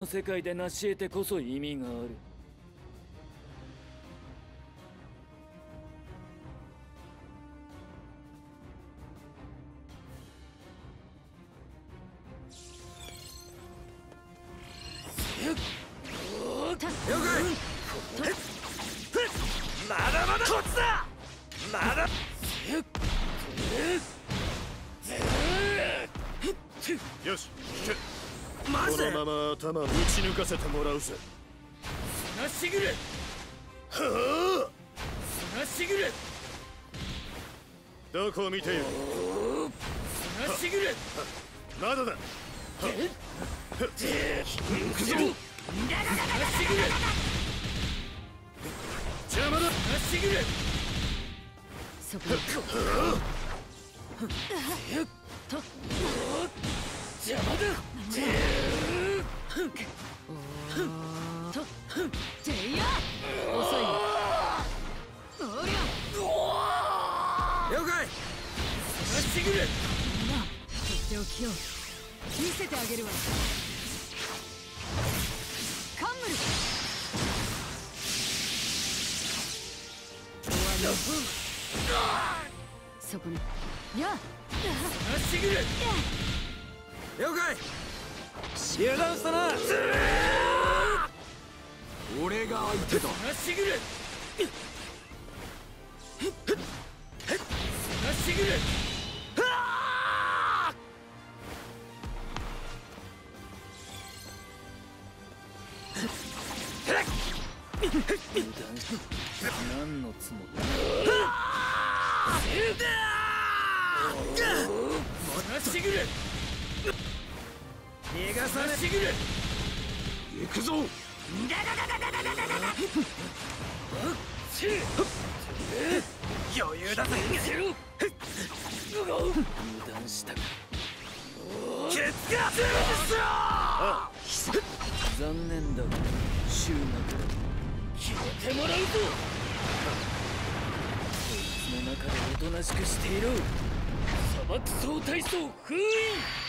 世界で成し得てこそ意味がある。 了解。まだまだこっちだ。まだよし、マジでこのまま頭打ち抜かせてもらうぜ。 砂しぐれ。 はあ、 砂しぐれ。 どこを見ている。 砂しぐれ。 まだだ。行くぞ。 砂しぐれ。 邪魔だ。 砂しぐれ。 そこと邪魔だ。 とていや遅いよ。おりゃ了解。 砂しぐれ。 なあとっておきを見せてあげるわ。カンムルそこにや砂しぐれ。 了解。 油断したな。 俺が相手だ。 砂しぐれ。砂しぐれ。何のつもりだ。砂しぐれ。 逃がさね。 砂しぐれ。 行くぞ。余裕だぜ。 油断したか。 ケツがあ残念だが終幕だ。決めてもらうぞ。こいつの中でおとなしくしていろ。砂漠総体操封印。